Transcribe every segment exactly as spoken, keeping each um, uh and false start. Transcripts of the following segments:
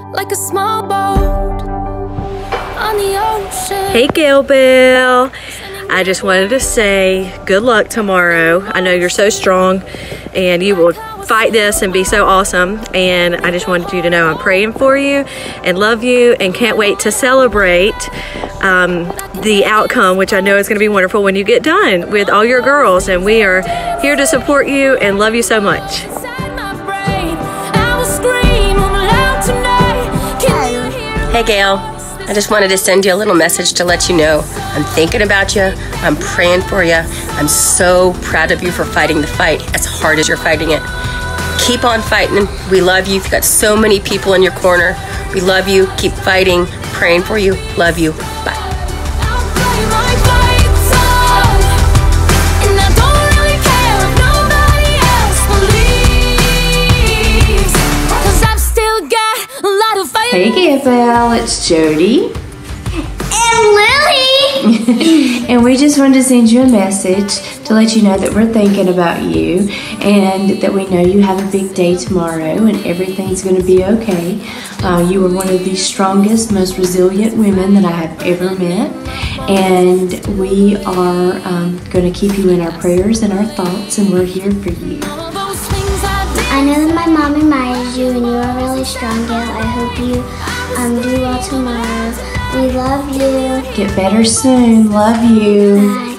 like a small boat on the ocean. Hey Gail Bell, I just wanted to say good luck tomorrow. I know you're so strong and you will fight this and be so awesome, and I just wanted you to know I'm praying for you and love you and can't wait to celebrate um, the outcome, which I know is going to be wonderful when you get done with all your girls, and we are here to support you and love you so much. Hey Gail, I just wanted to send you a little message to let you know I'm thinking about you, I'm praying for you, I'm so proud of you for fighting the fight as hard as you're fighting it. Keep on fighting, we love you, you've got so many people in your corner, we love you, keep fighting, praying for you, love you, bye. Hey Gabrielle, it's Jody. And Lily! And we just wanted to send you a message to let you know that we're thinking about you and that we know you have a big day tomorrow and everything's going to be okay. Uh, you are one of the strongest, most resilient women that I have ever met, and we are um, going to keep you in our prayers and our thoughts, and we're here for you. I know that my mom admires you and you are really strong, Gail. I hope you um, do well tomorrow. We love you. Get better soon. Love you. Bye.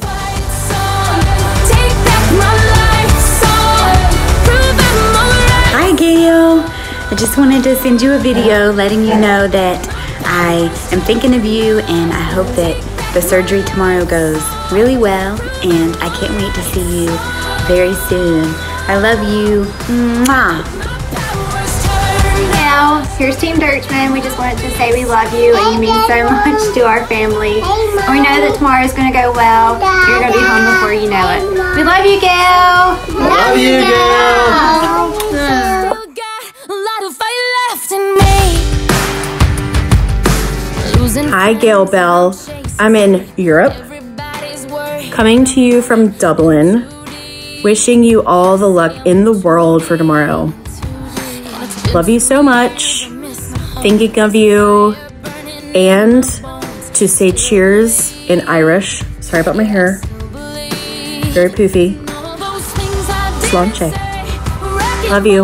Hi Gail. I just wanted to send you a video letting you know that I am thinking of you, and I hope that the surgery tomorrow goes really well, and I can't wait to see you very soon. I love you. Mwah. Now, here's Team Dirchman. We just wanted to say we love you and you mean so much to our family. And we know that tomorrow's going to go well. You're going to be home before you know it. We love you, Gail. Love you, Gail. Hi Gail Bell, I'm in Europe, coming to you from Dublin. Wishing you all the luck in the world for tomorrow. Love you so much. Thinking of you. And to say cheers in Irish. Sorry about my hair. Very poofy. Sláinte. Love you.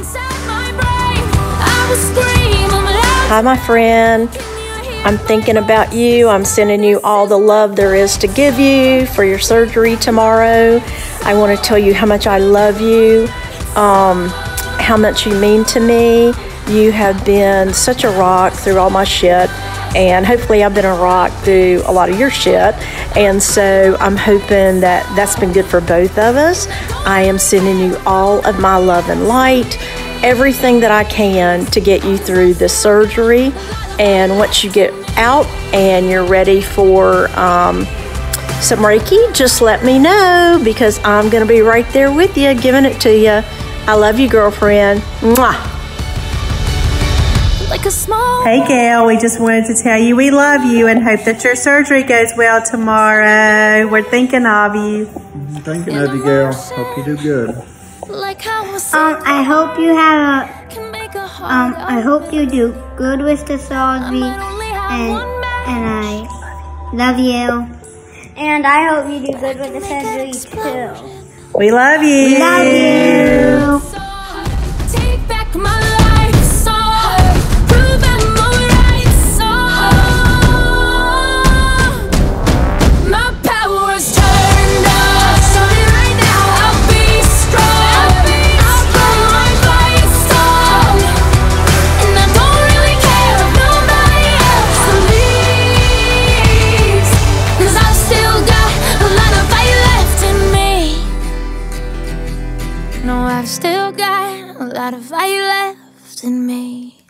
Hi, my friend. I'm thinking about you. I'm sending you all the love there is to give you for your surgery tomorrow. I want to tell you how much I love you, um, how much you mean to me. You have been such a rock through all my shit, and hopefully I've been a rock through a lot of your shit, and so I'm hoping that that's been good for both of us. I am sending you all of my love and light, everything that I can to get you through the surgery, and once you get out and you're ready for um, some Reiki, just let me know, because I'm gonna be right there with you, giving it to you. I love you, girlfriend. Mwah. Like a small Hey Gail, we just wanted to tell you we love you and hope that your surgery goes well tomorrow. We're thinking of you. I'm thinking of you, Gail. Hope you do good. Um, I hope you have a, um, I hope you do good with the surgery, and, and I love you. And I hope you do good with the surgery too. We love you. We love you. Take back my life, so prove I'm alright, so my power's turned up. Starting right now, I'll be strong. I'll blow my fight strong, and I don't really care if nobody else believes, 'cause I've still got a lot of fight left in me. No, I've still got a lot of fight left in me.